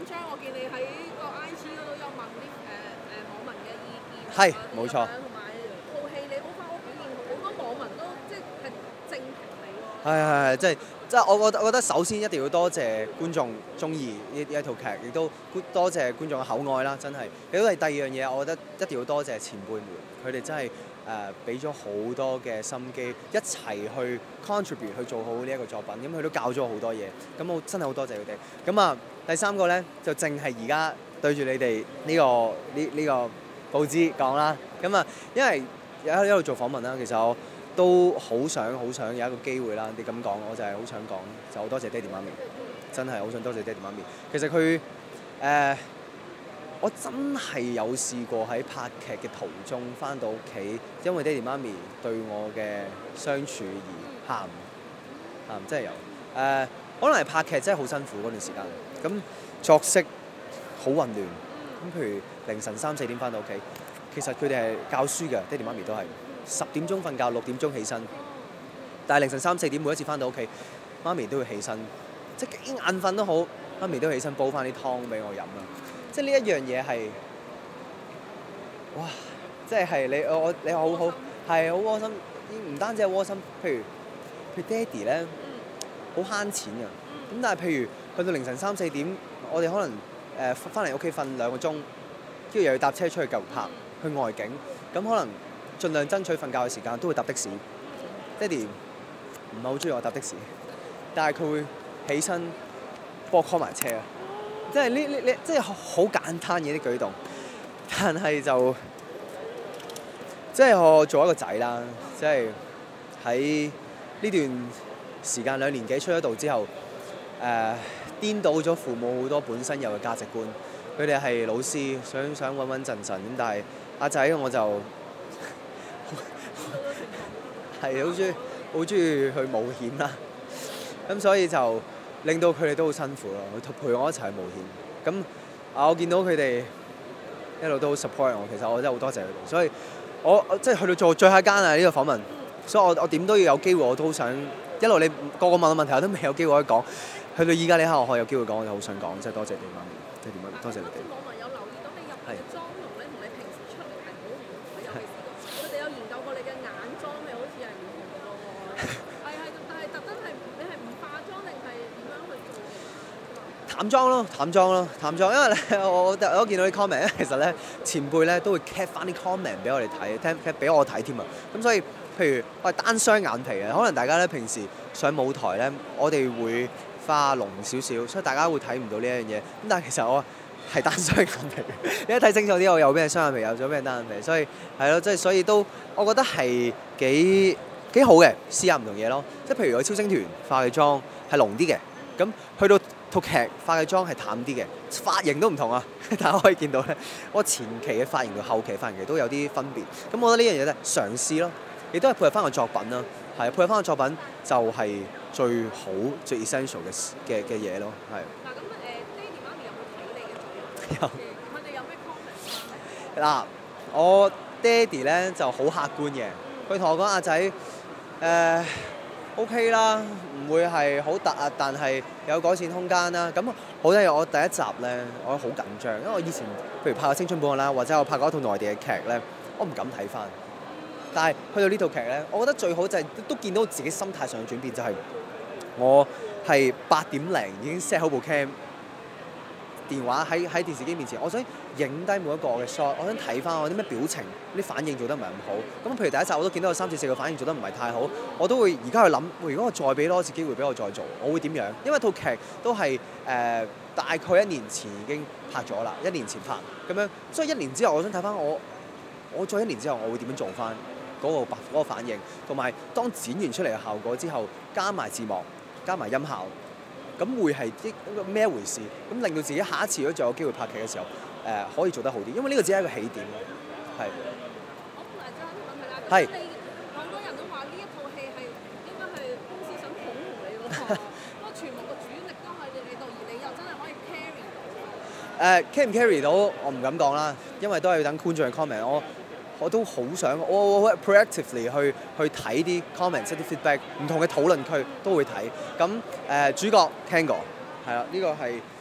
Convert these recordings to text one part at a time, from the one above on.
張，我見你喺個 IG 嗰度有問啲網民嘅意見。 係，冇錯。 同埋套戲你好翻屋表現，好多網民都即係正評你喎。 係，即係我覺得首先一定要多謝觀眾中意呢一套劇，亦都多謝觀眾嘅厚愛啦，真係。亦都係第二樣嘢，我覺得一定要多謝前輩們，佢哋真係俾咗好多嘅心機，一齊去 contribute 去做好呢一個作品。咁佢都教咗我好多嘢，咁我真係好多謝佢哋。咁啊，第三個咧就淨係而家對住你哋呢個報紙講啦。咁啊，因為一路做訪問啦，其實我都好想有一個機會啦。你咁講，我就係好想講，就好多謝爹哋媽咪，真係好想多謝爹哋媽咪。其實佢我真係有試過喺拍劇嘅途中翻到屋企，因為爹哋媽咪對我嘅相處而喊，真係有。可能係拍劇真係好辛苦嗰段時間，咁作息好混亂。咁譬如凌晨3、4點翻到屋企，其實佢哋係教書嘅，爹哋媽咪都係10點鐘瞓覺，6點鐘起身。但係凌晨3、4點每一次翻到屋企，媽咪都會起身，即係幾眼瞓都好，媽咪都會起身煲翻啲湯俾我飲啦。即係呢一樣嘢係，哇！即係你好係好窩心，唔單止係窩心，譬如爹哋咧好慳錢㗎，咁但係譬如去到凌晨3、4點，我哋可能翻嚟屋企瞓2個鐘，跟住又要搭車出去舊拍去外景，咁可能盡量爭取瞓覺嘅時間，都會搭的士。爹哋唔係好中意我搭的士，但係佢會起身幫我 call 埋車啊！即係呢即係好簡單嘅啲舉動，但係就即係我做一個仔啦，即係喺呢段時間2年幾出咗道之後，顛倒咗父母好多本身有嘅價值觀。佢哋係老師，想穩穩陣陣咁，但係阿仔我就係好中意去冒險啦，咁所以就令到佢哋都好辛苦咯，陪我一齊去冒險。咁我見到佢哋一路都好 support 我，其實我真係好多謝佢哋。所以我即係去到做最後一間啊呢個訪問，所以我點都要有機會，我都好想一路你個個問我問題，我都未有機會可以講。去到依家呢刻，我可以有機會講，我就好想講，即係多謝你媽咪，爹哋媽咪，多謝你哋。 網民有留意到你入面嘅妝容咧，同你平時出嚟係好唔同嘅，尤其是佢哋有研究過你嘅眼妝，你好似係唔同嘅喎。係，但係特登係你係唔化妝定係點樣去做？淡妝，因為咧我都見到啲 comment 咧，其實咧前輩咧都會 cap 翻啲 comment 俾我哋睇，cap 俾我睇添啊。咁所以譬如我係單雙眼皮嘅，可能大家咧平時上舞台咧，我哋會化濃少少，所以大家會睇唔到呢一樣嘢。咁但係其實我係單雙眼皮，你一睇清楚啲，我有咩雙眼皮，有咗咩單眼皮，所以係咯，即係所以都我覺得係幾好嘅，試下唔同嘢咯。即係譬如我超星團化嘅妝係濃啲嘅，咁去到套劇化嘅妝係淡啲嘅，髮型都唔同啊！大家可以見到咧，我前期嘅髮型同後期髮型都有啲分別。咁我覺得呢樣嘢咧嘗試咯，亦都係配合翻個作品啦。係配合翻個作品就係最好最 essential 嘅嘢咯。係。 嗱咁爹哋媽咪有冇睇你嘅作品？有。佢哋有咩 comment？ 嗱，我爹哋咧就好客觀嘅，佢同我講阿仔OK 啦，唔會係好突啊，但係有改善空間啦。咁好多嘢，我第一集咧，我好緊張，因為我以前譬如拍過《青春本案》啦，或者我拍過一套內地嘅劇咧，我唔敢睇翻。但係去到呢套劇咧，我覺得最好就係都見到自己心態上嘅轉變，就係我係8點零已經 set 好部 cam 電話喺電視機面前，我想影低每一個我嘅 shot， 我想睇翻我啲咩表情、啲反應做得唔係咁好。咁譬如第一集我都見到有3、4個反應做得唔係太好，我都會而家去諗，如果我再俾多次機會俾我再做，我會點樣？因為套劇都係大概1年前已經拍咗啦，1年前拍咁樣，所以1年之後我想睇翻我再1年之後我會點樣做翻嗰個反應，同埋當剪完出嚟嘅效果之後，加埋字幕、加埋音效。咁會係咩一回事？咁令到自己下一次如果再有機會拍劇嘅時候，可以做得好啲，因為呢個只係一個起點。係。 好，最後一個問題啦。 係。 好多人都話呢一套戲係應該係公司想捧紅你嗰個，不過全部個主力都喺你度，而你又真係可以 carry 到。 carry 唔 carry 到我唔敢講啦，因為都係要等觀眾嘅 comment。我都好想，我 proactively 去睇啲 comments、啲 feedback， 唔同嘅討論區都會睇。咁主角 Tango 係啦，呢個係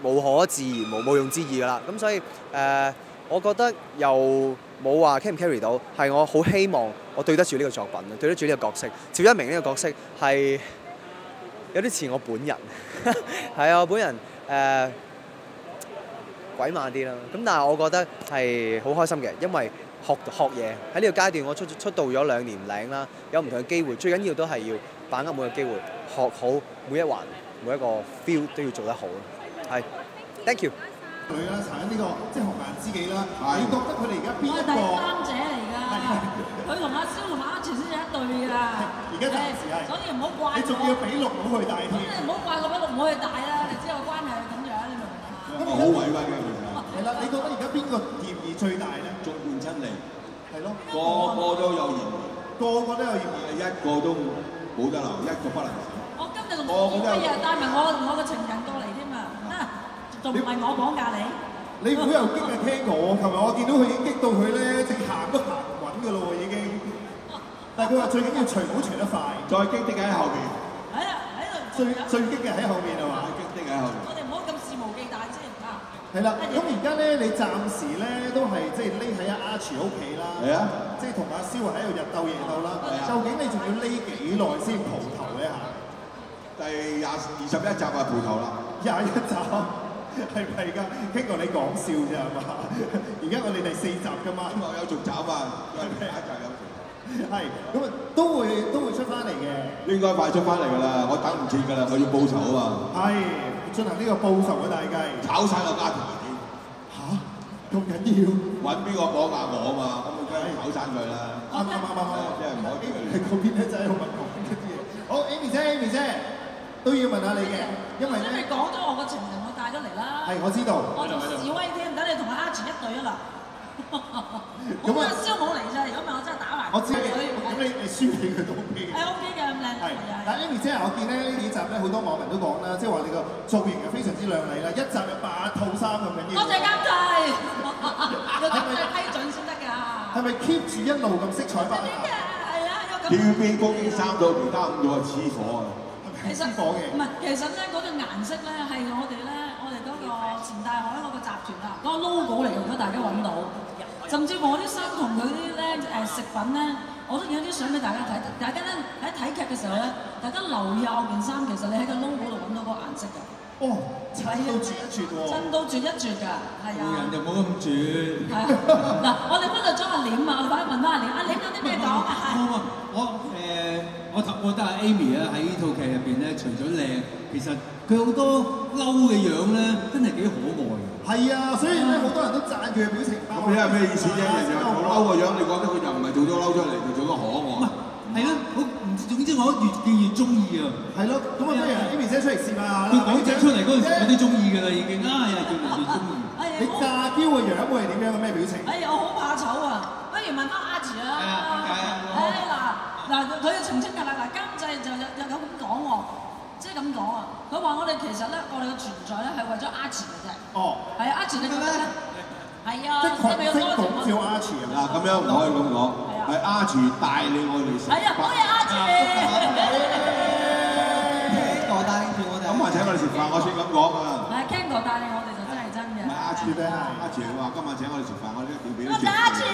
無可置疑、無毋庸置疑㗎啦。咁所以我覺得又冇話 carry 唔 carry 到，係我好希望我對得住呢個作品，對得住呢個角色。趙一鳴呢個角色係有啲似我本人，係啊，我本人鬼馬啲啦。咁但係我覺得係好開心嘅，因為學嘢喺呢個階段，我出道咗2年零啦，有唔同嘅機會，最緊要都係要把握每個機會，學好每一環每一個 feel 都要做得好咯。係 ，thank you。 女啦，查緊呢個即係紅顏知己啦。你覺得佢哋而家邊一個？ 第三者嚟㗎，佢同阿蕭同阿阿全先係一對㗎。 而家暫時係。 所以唔好怪我。 你仲要俾綠帽去戴添。 咁你唔好怪我俾綠帽去戴啦，你知我關係係咁樣，你明唔明啊？ 咁好委屈嘅其實。係啦，你覺得而家邊個嫌疑最大咧？ 眾叛親離， 係咯。 個個都有嫌疑， 個個都有嫌疑， 一個都冇得留，一個不能少。 我今日仲做乜嘢？帶埋我嘅情人過嚟添啊！仲唔係我綁架你？ 你唔好又激啊 Tango！琴日我見到佢已經激到佢咧，直行都行唔穩㗎咯喎已經。但係佢話最緊要除帽除得快。 再激啲嘅喺後邊。 係啊，喺度。 最激嘅喺後面係嘛？ 激啲嘅喺後邊。 我哋唔好咁肆無忌憚先啊！ 係啦，咁而家咧你暫時咧都係即係匿喺阿 Archie 屋企啦。係啊。即係同阿蕭喺度日鬥夜鬥啦。究竟你仲要匿幾耐先蒲頭咧嚇？ 第21集啊，蒲頭啦。 21集。係咪㗎？傾過你講笑啫係嘛？而家我哋第4集㗎嘛。 希望有續集啊！第1集有續集。 係，咁啊都會出翻嚟嘅。 應該快出翻嚟㗎啦，我等唔切㗎啦，我要報仇啊嘛。係， 進行呢個報仇嘅大計。 炒晒個家庭啊！ 嚇？咁緊要？ 揾邊個綁架我啊嘛？咁我梗係炒散佢啦。 啱， 即係唔可以。 係嗰邊咧真係好問講呢啲嘢。好 ，Amy 姐都要問下你嘅，因為咧。 你講咗我個情人，我帶咗嚟啦。 係，我知道。 我仲示威添，等你同阿 Archie 一對啊啦。咁阿蕭冇嚟啫，如果唔係我真係打埋。 我知嘅，咁你輸俾佢都 OK 嘅。 係 OK 嘅，咁靚。係。 但 Amy 姐我見咧呢幾集咧好多網民都講啦，即係話你個造型係非常之靚麗啦，一集有8套衫咁緊要。 多謝監製，要監製批准先得㗎。 係咪 keep 住一路咁色彩斑斕？ 係啊，要咁。 跳邊高經3套，其他5套係黐火啊！ 其實唔係，其實咧嗰個顏色咧係我哋嗰個前大海嗰個集團啊，嗰個 logo 嚟嘅，如果大家揾到，甚至乎我啲衫同佢啲咧食品咧，我都影咗啲相俾大家睇。大家咧喺睇劇嘅時候咧，大家留意下我件衫，其實你喺個 logo 度揾到個顏色㗎。哦，襯到絕一絕喎！襯到絕一絕㗎，係啊！ 人就冇咁絕。 係啊，嗱，我哋忽略咗阿廉啊，我哋快啲問翻阿廉，阿廉有啲咩講啊？ 我覺得阿 Amy 咧喺呢套劇入邊咧，除咗靚，其實佢好多嬲嘅樣咧，真係幾可愛嘅。 係啊，所以咧好多人都讚佢嘅表情包。 咁你係咩意思啫？人哋話做嬲個樣，你覺得佢又唔係做咗嬲出嚟，佢做咗可愛。 係啦，總之我越見越中意啊。 係咯，咁啊不如 Amy 姐出嚟試下啦。 佢講隻出嚟嗰陣時，我都中意㗎啦，已經啊，又越嚟越中意。 你詐嬌嘅樣會係點樣嘅咩表情？ 哎呀，我好怕醜啊！不如問翻 Archie 啦。嗱，佢要澄清㗎啦。嗱，監製就有咁講喎，即係咁講啊。佢話我哋其實咧，我哋嘅存在咧係為咗 Archie 嘅啫。哦。係啊 ，Archie 你覺得咧？係啊，即係咪要多謝我？ 叫 Archie 啊？ 嗱，咁樣唔可以咁講，係 Archie 帶領我哋食。 係啊，好嘢 Archie。 Tango 帶領住我哋。 咁話請我哋食飯，我先咁講啊。 係 Tango 帶領我哋就真係真嘅。 唔係 Archie 咧，Archie 話今晚請我哋食飯，我哋一定要俾啲錢。 Archie。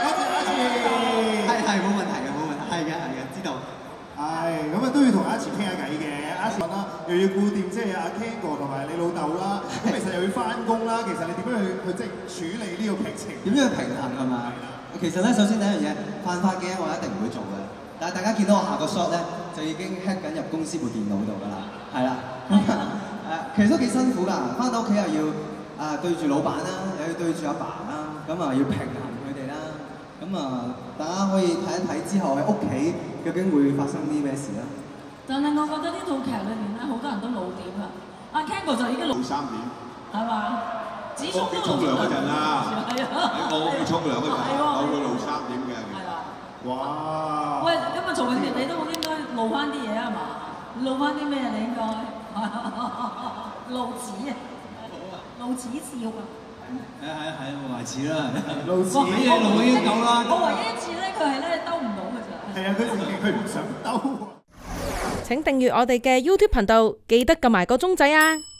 係冇問題嘅，冇問題。係嘅，知道。 係，咁啊都要同 Archie 傾下偈嘅，Archie 啦，又要顧掂即係阿 Tango 同埋你老豆啦，咁其實又要翻工啦，其實你點樣去即係處理呢個劇情？ 點樣去平衡係嘛？其實咧，首先第一樣嘢，犯法嘅我一定唔會做嘅。但係大家見到我下個 shot 咧，就已經 hack 緊入公司部電腦度㗎啦，係啦。其實都幾辛苦㗎，翻到屋企又要對住老闆啦，又要對住阿爸啦，咁啊要平衡佢哋啦。咁大家可以睇一睇之後喺屋企究竟會發生啲咩事啦。 但係我覺得呢套劇裏面咧，好多人都老點啦。阿 Tango 就已經老 3點， 係嘛？子聰都沖涼嗰陣啦， 係啊， 喺我屋企沖涼嗰陣，我會露3點嘅。 係啊。 哇！ 喂，今日曹永傑你都應該露翻啲嘢係嘛？露翻啲咩啊？你應該露齒啊，露齒笑啊！ 係冇牙齒啦， 露齒露已經夠啦。 我唯一一次咧，佢係咧兜唔到嘅咋。 係啊，佢唔想兜。 請訂閱我哋嘅 YouTube 頻道，記得撳埋個鐘仔啊！